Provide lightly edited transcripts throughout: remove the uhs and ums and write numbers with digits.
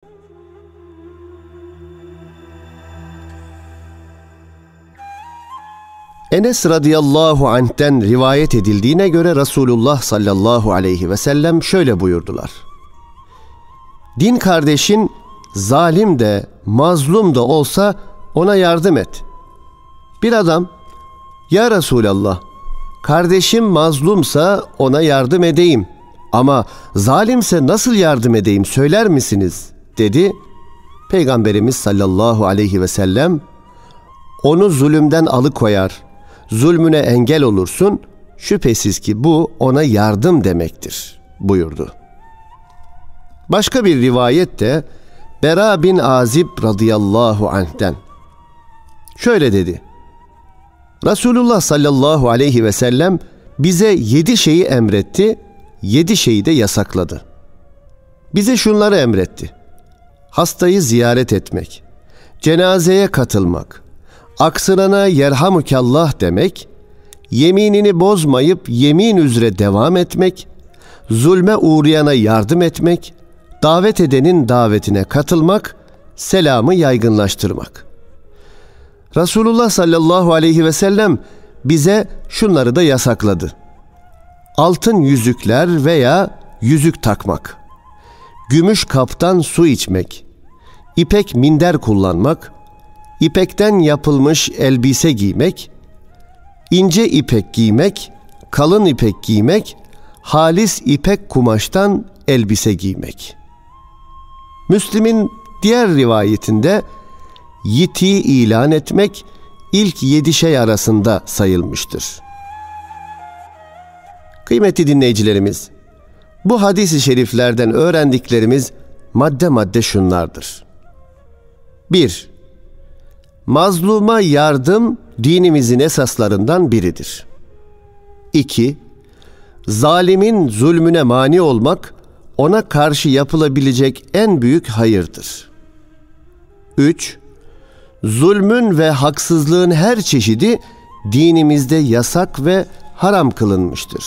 Enes radıyallahu anh'ten rivayet edildiğine göre Resulullah sallallahu aleyhi ve sellem şöyle buyurdular: Din kardeşin zalim de mazlum da olsa ona yardım et. Bir adam, ya Resulallah, kardeşim mazlumsa ona yardım edeyim ama zalimse nasıl yardım edeyim söyler misiniz dedi. Peygamberimiz sallallahu aleyhi ve sellem, onu zulümden alıkoyar, zulmüne engel olursun, şüphesiz ki bu ona yardım demektir buyurdu. Başka bir rivayette Bera bin Azib radıyallahu anh'ten şöyle dedi: Resulullah sallallahu aleyhi ve sellem bize 7 şeyi emretti, 7 şeyi de yasakladı. Bize şunları emretti: hastayı ziyaret etmek, cenazeye katılmak, aksırana yerhamukallah demek, yeminini bozmayıp yemin üzere devam etmek, zulme uğrayana yardım etmek, davet edenin davetine katılmak, selamı yaygınlaştırmak. Resulullah sallallahu aleyhi ve sellem bize şunları da yasakladı: altın yüzükler veya yüzük takmak, gümüş kaptan su içmek, ipek minder kullanmak, ipekten yapılmış elbise giymek, ince ipek giymek, kalın ipek giymek, halis ipek kumaştan elbise giymek. Müslim'in diğer rivayetinde yitiği ilan etmek ilk 7 şey arasında sayılmıştır. Kıymetli dinleyicilerimiz, bu hadis-i şeriflerden öğrendiklerimiz madde madde şunlardır. 1. Mazluma yardım dinimizin esaslarından biridir. 2. Zalimin zulmüne mani olmak ona karşı yapılabilecek en büyük hayırdır. 3. Zulmün ve haksızlığın her çeşidi dinimizde yasak ve haram kılınmıştır.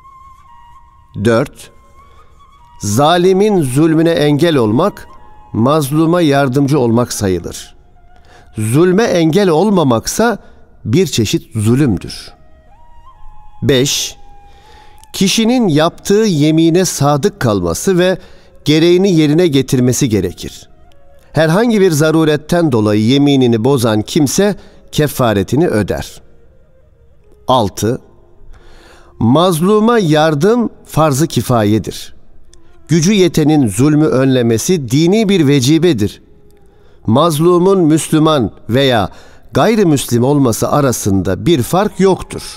4. Zalimin zulmüne engel olmak, mazluma yardımcı olmak sayılır. Zulme engel olmamaksa bir çeşit zulümdür. 5. Kişinin yaptığı yemine sadık kalması ve gereğini yerine getirmesi gerekir. Herhangi bir zaruretten dolayı yeminini bozan kimse kefaretini öder. 6. Mazluma yardım farz-ı kifayedir. Gücü yetenin zulmü önlemesi dini bir vecibedir. Mazlumun Müslüman veya gayrimüslim olması arasında bir fark yoktur.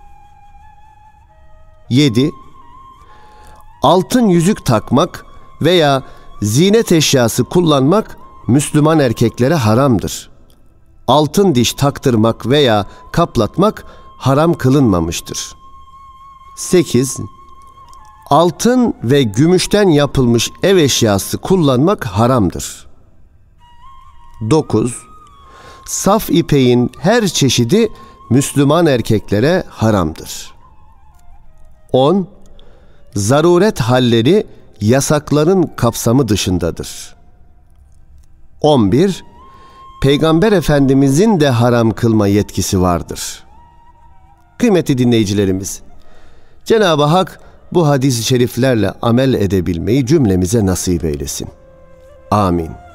7. Altın yüzük takmak veya zinet eşyası kullanmak Müslüman erkeklere haramdır. Altın diş taktırmak veya kaplatmak haram kılınmamıştır. 8. Altın ve gümüşten yapılmış ev eşyası kullanmak haramdır. 9. Saf ipeğin her çeşidi Müslüman erkeklere haramdır. 10. Zaruret halleri yasakların kapsamı dışındadır. 11. Peygamber Efendimizin de haram kılma yetkisi vardır. Kıymetli dinleyicilerimiz, Cenab-ı Hak bu hadis-i şeriflerle amel edebilmeyi cümlemize nasip eylesin. Amin.